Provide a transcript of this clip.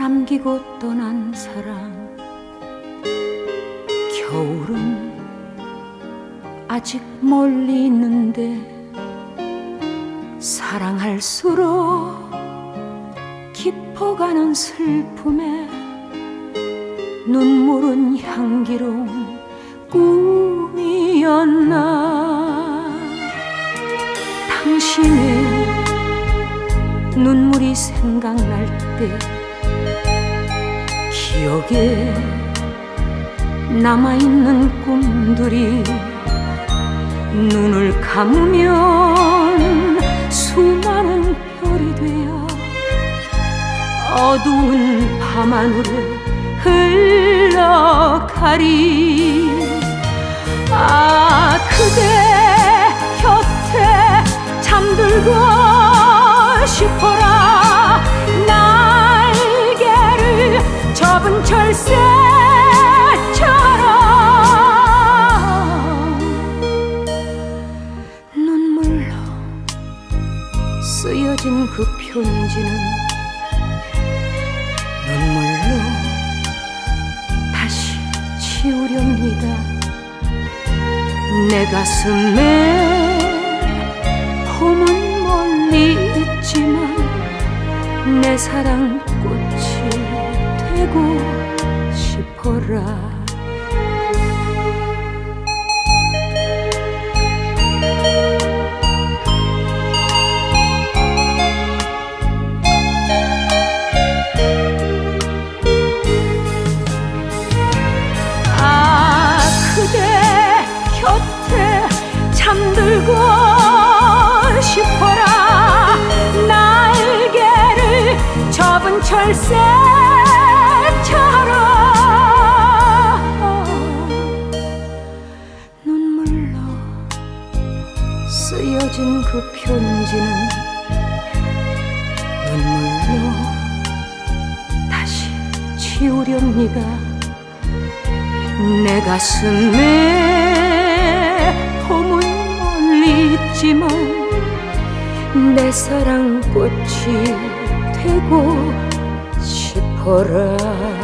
남기고 떠난 사랑. 겨울은 아직 멀리 있는데 사랑할수록 깊어가는 슬픔에 눈물은 향기로운 꿈이었나. 당신의 눈물이 생각날 때 기억에 남아있는 꿈들이 눈을 감으면 수많은 별이 되어 어두운 밤하늘에 흘러가리. 아, 그대 곁에 잠들고 싶어라. 날개를 접은 철새처럼 눈물로 쓰여진 그 편지는 눈물로 다시 지우렵니다. 내 가슴에 봄은 멀리 있지만 내 사랑 꽃이 되고 싶어라. 아, 그대 곁에 잠들고 싶어라. 날개를 접은 철새처럼 눈물로 쓰여진 그 편지는 눈물로 다시 지우렵니다. 내 가슴에 봄은 멀리 있지만 내 사랑 꽃이 되고 싶어라.